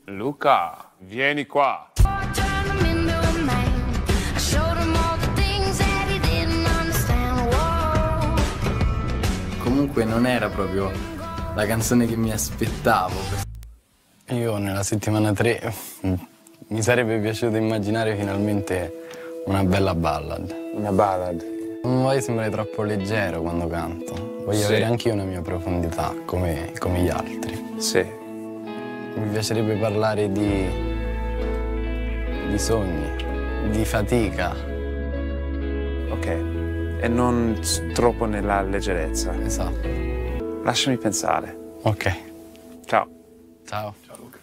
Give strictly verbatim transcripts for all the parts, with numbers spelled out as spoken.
Luca, vieni qua. Comunque non era proprio la canzone che mi aspettavo. Io nella settimana tre mi sarebbe piaciuto immaginare finalmente una bella ballad. Una ballad. Non voglio sembrare troppo leggero quando canto. Voglio Sì. avere anche io una mia profondità, come, come gli altri. Sì. Mi piacerebbe parlare di, di sogni, di fatica. Ok. E non troppo nella leggerezza. Esatto. Lasciami pensare. Ok. Ciao. Ciao. Ciao Luca.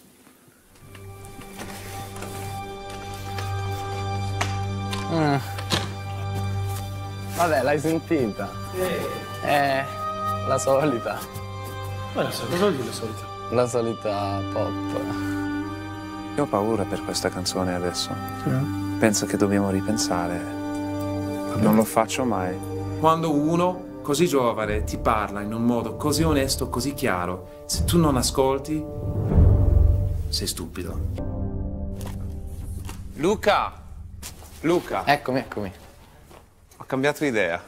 Ah. Vabbè, l'hai sentita? Sì. È la solita. Ma cosa vuol dire la solita? La solita pop. Io ho paura per questa canzone adesso. Sì. Penso che dobbiamo ripensare. Vabbè. Non lo faccio mai. Quando uno così giovane ti parla in un modo così onesto, così chiaro, se tu non ascolti, sei stupido. Luca! Luca! Eccomi, eccomi. Ho cambiato idea.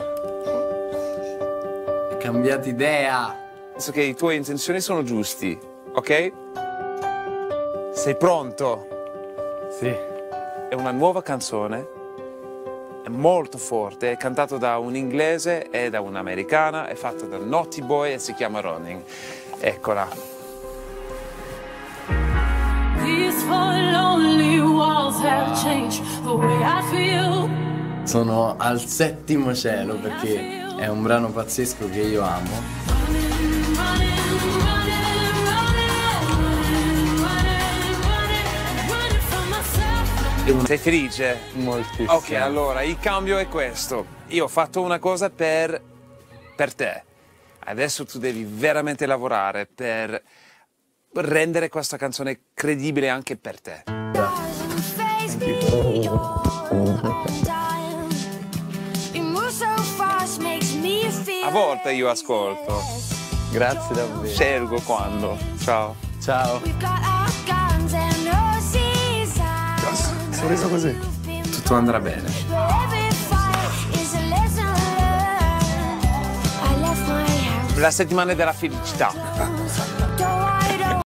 Ho cambiato idea. Penso che i tuoi intenzioni sono giusti, ok? Sei pronto? Sì. È una nuova canzone, è molto forte, è cantato da un inglese e da un'americana, è fatta da Naughty Boy e si chiama Running. Eccola. Sono al settimo cielo perché è un brano pazzesco che io amo. Sei felice? Moltissimo. Ok, allora il cambio è questo. Io ho fatto una cosa per, per te. Adesso tu devi veramente lavorare per rendere questa canzone credibile anche per te. A volte io ascolto. Grazie davvero. Scelgo quando. Ciao. Ciao. Sono reso così. Tutto andrà bene. La settimana della felicità.